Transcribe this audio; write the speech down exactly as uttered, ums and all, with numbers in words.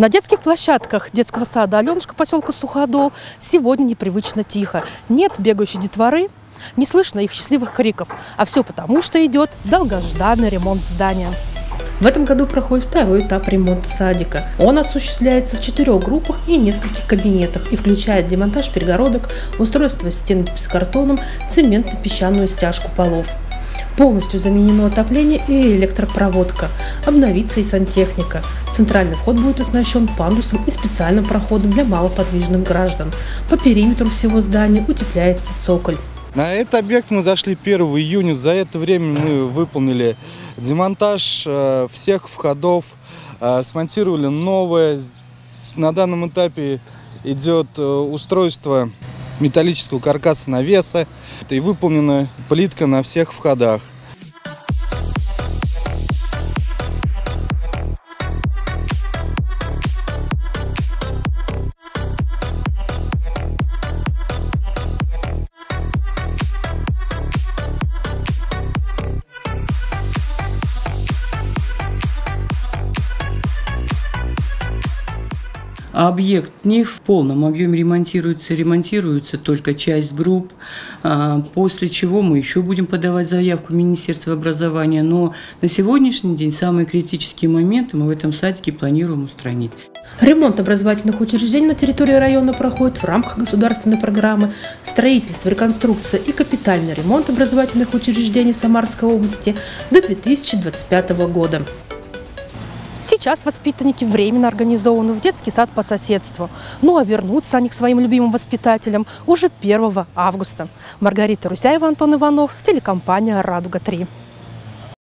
На детских площадках детского сада «Аленушка» поселка Суходол сегодня непривычно тихо. Нет бегающей детворы, не слышно их счастливых криков. А все потому, что идет долгожданный ремонт здания. В этом году проходит второй этап ремонта садика. Он осуществляется в четырех группах и нескольких кабинетах и включает демонтаж перегородок, устройство стен гипсокартоном, цементно-песчаную стяжку полов. Полностью заменено отопление и электропроводка. Обновится и сантехника. Центральный вход будет оснащен пандусом и специальным проходом для малоподвижных граждан. По периметру всего здания утепляется цоколь. На этот объект мы зашли первого июня. За это время мы выполнили демонтаж э, всех входов, э, смонтировали новое. На данном этапе идет э, устройство металлического каркаса навеса и выполнена плитка на всех входах. Объект не в полном объеме ремонтируется, ремонтируется только часть групп, после чего мы еще будем подавать заявку в Министерство образования. Но на сегодняшний день самые критические моменты мы в этом садике планируем устранить. Ремонт образовательных учреждений на территории района проходит в рамках государственной программы «Строительство, реконструкция и капитальный ремонт образовательных учреждений Самарской области» до две тысячи двадцать пятого года. Сейчас воспитанники временно организованы в детский сад по соседству. Ну а вернутся они к своим любимым воспитателям уже первого августа. Маргарита Русяева, Антон Иванов, телекомпания «Радуга три».